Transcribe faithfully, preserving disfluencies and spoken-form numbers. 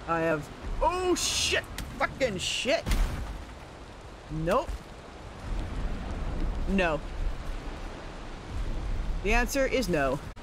I have... Oh, shit! Fucking shit! Nope. No. The answer is no.